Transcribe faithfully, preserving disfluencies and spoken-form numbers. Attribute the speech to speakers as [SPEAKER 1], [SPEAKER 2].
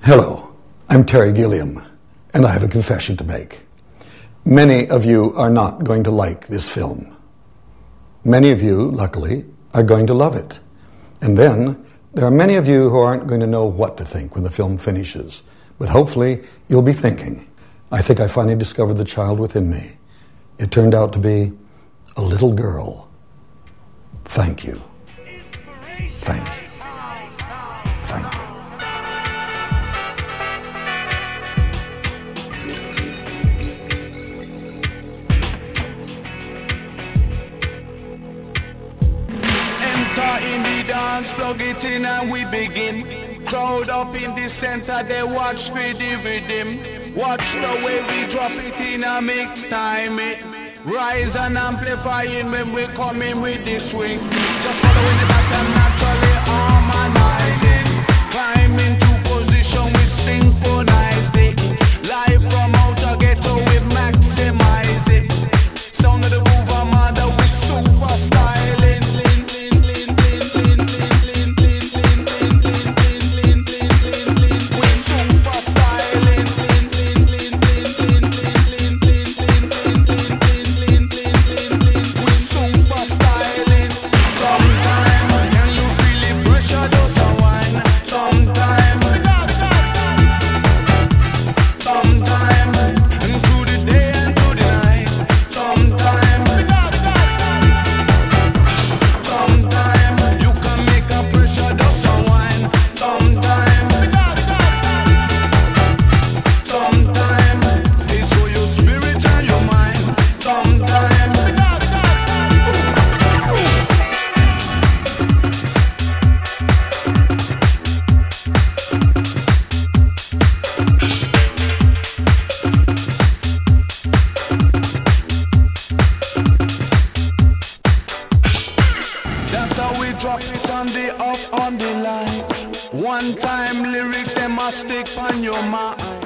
[SPEAKER 1] Hello, I'm Terry Gilliam, and I have a confession to make. Many of you are not going to like this film. Many of you, luckily, are going to love it. And then, there are many of you who aren't going to know what to think when the film finishes. But hopefully, you'll be thinking, I think I finally discovered the child within me. It turned out to be a little girl. Thank you. Thank you. Thank you.
[SPEAKER 2] In the dance, plug it in and we begin. Crowd up in the center, they watch for the rhythm. Watch the way we drop it in a mix time. It rise and amplifying when we come in with the swing. Just following the back and naturally harmonizing. Climb into position with synchronized it. Live from outer ghetto we maximize it. Sound of the groove armada with super styling. Drop it on the up on the line. One time lyrics, they must stick on your mind.